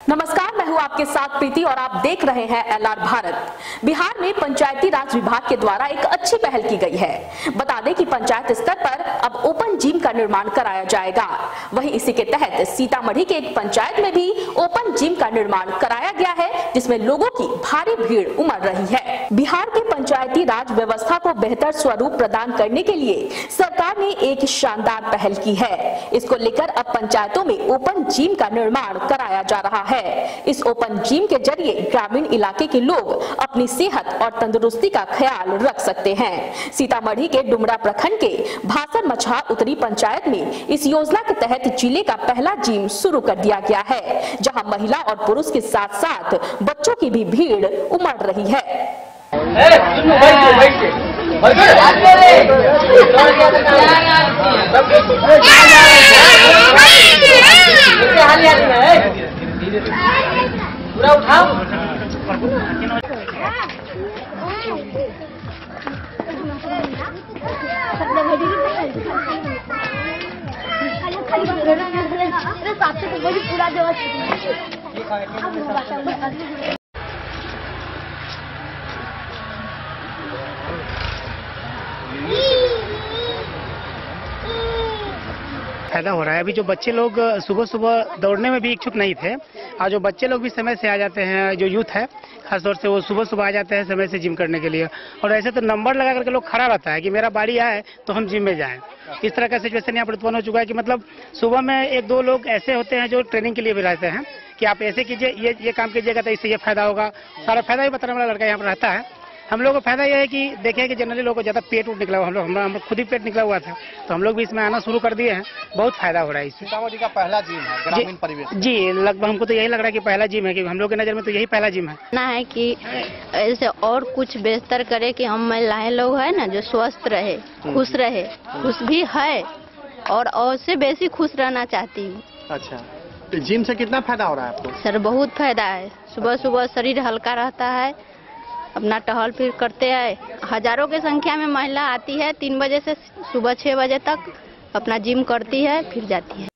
नमस्कार, मैं हूं आपके साथ प्रीति और आप देख रहे हैं LR भारत। बिहार में पंचायती राज विभाग के द्वारा एक अच्छी पहल की गई है। बता दें कि पंचायत स्तर पर अब ओपन जिम का निर्माण कराया जाएगा। वहीं इसी के तहत सीतामढ़ी के एक पंचायत में भी ओपन जिम का निर्माण कराया गया है, जिसमें लोगों की भारी भीड़ उमड़ रही है। बिहार के पंचायती राज व्यवस्था को बेहतर स्वरूप प्रदान करने के लिए सरकार ने एक शानदार पहल की है। इसको लेकर अब पंचायतों में ओपन जिम का निर्माण कराया जा रहा है। इस ओपन जिम के जरिए ग्रामीण इलाके के लोग अपनी सेहत और तंदुरुस्ती का ख्याल रख सकते हैं। सीतामढ़ी के डुमरा प्रखंड के भासर मछहा उत्तरी पंचायत में इस योजना के तहत जिले का पहला जिम शुरू कर दिया गया है, जहां महिला और पुरुष के साथ साथ बच्चों की भी भीड़ उमड़ रही है। पूरा उठाओ। पूरा जगह फायदा हो रहा है। अभी जो बच्चे लोग सुबह सुबह दौड़ने में भी इच्छुक नहीं थे, आज जो बच्चे लोग भी समय से आ जाते हैं, जो यूथ है खासतौर से वो सुबह सुबह आ जाते हैं समय से जिम करने के लिए। और ऐसे तो नंबर लगा करके लोग खड़ा रहता है कि मेरा बारी आए तो हम जिम में जाएं। इस तरह का सिचुएशन यहाँ पर उत्पन्न हो चुका है कि मतलब सुबह में एक दो लोग ऐसे होते हैं जो ट्रेनिंग के लिए भी रहते हैं कि आप ऐसे कीजिए, ये काम कीजिएगा तो इससे ये फायदा होगा। सारा फायदा भी बताने वाला लड़का यहाँ पर रहता है। हम लोग को फायदा यह है कि देखें कि जनरली लोगों को ज्यादा पेट उठ निकला हुआ, हम लोग खुद ही पेट निकला हुआ था, तो हम लोग भी इसमें आना शुरू कर दिए हैं। बहुत फायदा हो रहा है इससे। सीतामढ़ी का पहला जिम है ग्रामीण परिवेश जी, लगभग हमको तो यही लग रहा है कि पहला जिम है, कि हम लोग की नजर में तो यही पहला जिम है ना है कि ऐसे और कुछ बेहतर करे कि हम महिलाएं लोग है ना जो स्वस्थ रहे, खुश रहे, खुश भी है और से बेसी खुश रहना चाहती हूँ। अच्छा, तो जिम से कितना फायदा हो रहा है आपको? सर बहुत फायदा है। सुबह सुबह शरीर हल्का रहता है, अपना टहल फिर करते हैं। हजारों की संख्या में महिला आती है 3 बजे से सुबह 6 बजे तक अपना जिम करती है, फिर जाती है।